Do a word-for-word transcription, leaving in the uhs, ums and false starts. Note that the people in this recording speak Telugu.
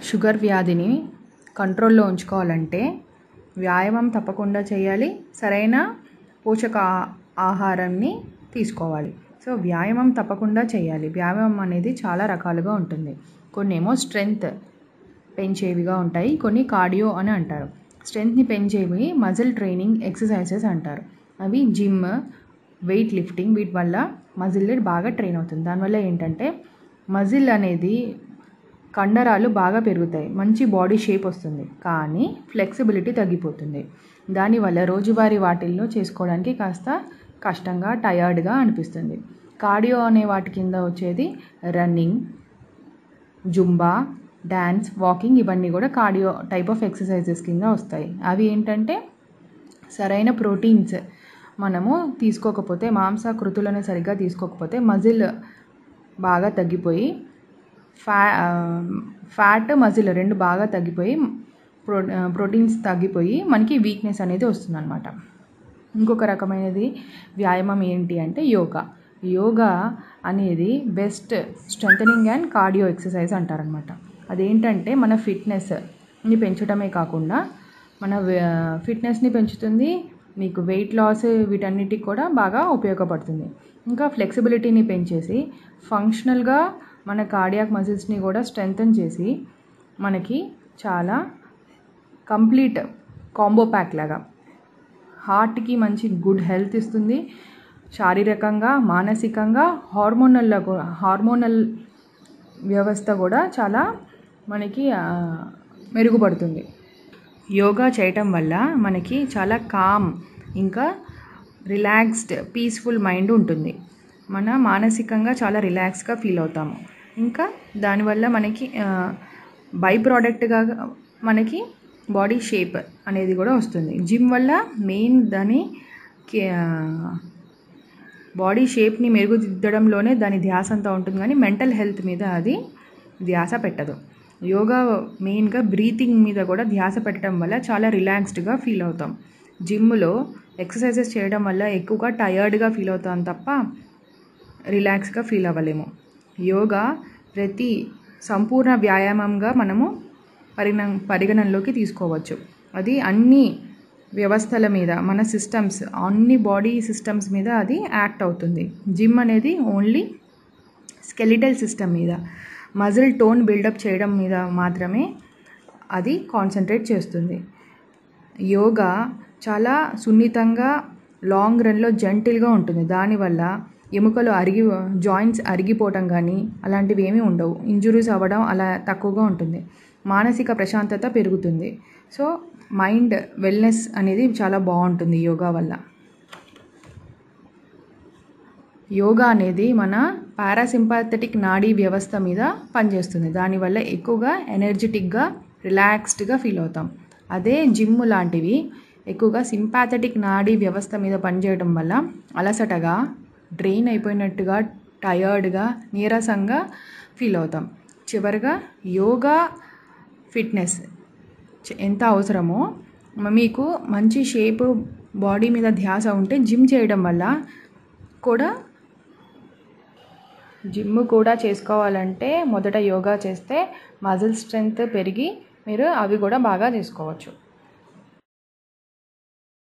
షుగర్ వ్యాధిని కంట్రోల్లో ఉంచుకోవాలంటే వ్యాయామం తప్పకుండా చేయాలి, సరైన పోషక ఆహారాన్ని తీసుకోవాలి. సో వ్యాయామం తప్పకుండా చేయాలి. వ్యాయామం అనేది చాలా రకాలుగా ఉంటుంది. కొన్ని ఏమో స్ట్రెంగ్త్ పెంచేవిగా ఉంటాయి, కొన్ని కార్డియో అని అంటారు. స్ట్రెంగ్త్ని పెంచేవి మజిల్ ట్రైనింగ్ ఎక్సర్సైజెస్ అంటారు. అవి జిమ్, వెయిట్ లిఫ్టింగ్, వీటి వల్ల మజిల్ బాగా ట్రైన్ అవుతుంది. దానివల్ల ఏంటంటే మజిల్ అనేది కండరాలు బాగా పెరుగుతాయి, మంచి బాడీ షేప్ వస్తుంది, కానీ ఫ్లెక్సిబిలిటీ తగ్గిపోతుంది. దానివల్ల రోజువారీ వాటిల్లో చేసుకోవడానికి కాస్త కష్టంగా, టయర్డ్గా అనిపిస్తుంది. కార్డియో అనే వాటి కింద వచ్చేది రన్నింగ్, జుంబా, డ్యాన్స్, వాకింగ్, ఇవన్నీ కూడా కార్డియో టైప్ ఆఫ్ ఎక్సర్సైజెస్ కింద వస్తాయి. అవి ఏంటంటే సరైన ప్రోటీన్స్ మనము తీసుకోకపోతే, మాంసాకృతులను సరిగ్గా తీసుకోకపోతే మజిల్ బాగా తగ్గిపోయి ఫ్యా ఫ్యాట్ మజిల్ రెండు బాగా తగ్గిపోయి ప్రో ప్రోటీన్స్ తగ్గిపోయి మనకి వీక్నెస్ అనేది వస్తుందన్నమాట. ఇంకొక రకమైనది వ్యాయామం ఏంటి అంటే యోగా. యోగా అనేది best strengthening and cardio exercise అంటారనమాట. అదేంటంటే మన ఫిట్నెస్ని పెంచడమే కాకుండా మన ఫిట్నెస్ని పెంచుతుంది, మీకు వెయిట్ లాస్ వీటన్నిటికి కూడా బాగా ఉపయోగపడుతుంది. ఇంకా ఫ్లెక్సిబిలిటీని పెంచేసి ఫంక్షనల్గా మన కార్డియాక్ మజిల్స్ని కూడా స్ట్రెంథన్ చేసి మనకి చాలా కంప్లీట్ కాంబో ప్యాక్ లాగా హార్ట్కి మంచి గుడ్ హెల్త్ ఇస్తుంది. శారీరకంగా, మానసికంగా, హార్మోనల్లో కూడా హార్మోనల్ వ్యవస్థ కూడా చాలా మనకి మెరుగుపడుతుంది. యోగా చేయటం వల్ల మనకి చాలా కామ్, ఇంకా రిలాక్స్డ్, పీస్ఫుల్ మైండ్ ఉంటుంది. మన మానసికంగా చాలా రిలాక్స్గా ఫీల్ అవుతాము. ఇంకా దానివల్ల మనకి బై ప్రోడక్ట్గా మనకి బాడీ షేప్ అనేది కూడా వస్తుంది. జిమ్ వల్ల మెయిన్ దాని బాడీ షేప్ని మెరుగుదిద్దడంలోనే దాని ధ్యాస అంతా ఉంటుంది, కానీ మెంటల్ హెల్త్ మీద అది ధ్యాస పెట్టదు. యోగా మెయిన్గా బ్రీతింగ్ మీద కూడా ధ్యాస పెట్టడం వల్ల చాలా రిలాక్స్డ్గా ఫీల్ అవుతాం. జిమ్లో ఎక్సర్సైజెస్ చేయడం వల్ల ఎక్కువగా టయర్డ్గా ఫీల్ అవుతాం తప్ప రిలాక్స్గా ఫీల్ అవ్వలేము. యోగా ప్రతి సంపూర్ణ వ్యాయామంగా మనము పరిగణ పరిగణనలోకి తీసుకోవచ్చు. అది అన్ని వ్యవస్థల మీద, మన సిస్టమ్స్, అన్ని బాడీ సిస్టమ్స్ మీద అది యాక్ట్ అవుతుంది. జిమ్ అనేది ఓన్లీ స్కెలిటల్ సిస్టమ్ మీద, మజిల్ టోన్ బిల్డప్ చేయడం మీద మాత్రమే అది కాన్సన్ట్రేట్ చేస్తుంది. యోగా చాలా సున్నితంగా, లాంగ్ రన్లో జెంటిల్గా ఉంటుంది. దానివల్ల ఎముకలు అరిగి జాయింట్స్ అరిగిపోవటం కానీ అలాంటివి ఏమీ ఉండవు. ఇంజురీస్ అవ్వడం అలా తక్కువగా ఉంటుంది. మానసిక ప్రశాంతత పెరుగుతుంది. సో మైండ్ వెల్నెస్ అనేది చాలా బాగుంటుంది యోగా వల్ల. యోగా అనేది మన పారాసింపాథెటిక్ నాడీ వ్యవస్థ మీద పనిచేస్తుంది. దానివల్ల ఎక్కువగా ఎనర్జెటిక్గా, రిలాక్స్డ్గా ఫీల్ అవుతాం. అదే జిమ్ లాంటివి ఎక్కువగా సింపాథెటిక్ నాడీ వ్యవస్థ మీద పనిచేయడం వల్ల అలసటగా, డ్రైన్ అయిపోయినట్టుగా, టయర్డ్గా, నీరసంగా ఫీల్ అవుతాం. చివరిగా యోగా ఫిట్నెస్ ఎంత అవసరమో, మీకు మంచి షేప్, బాడీ మీద ధ్యాస ఉంటే జిమ్ చేయడం వల్ల కూడా జిమ్ కూడా చేసుకోవాలంటే మొదట యోగా చేస్తే మజిల్ స్ట్రెంగ్త్ పెరిగి మీరు అవి కూడా బాగా చేసుకోవచ్చు.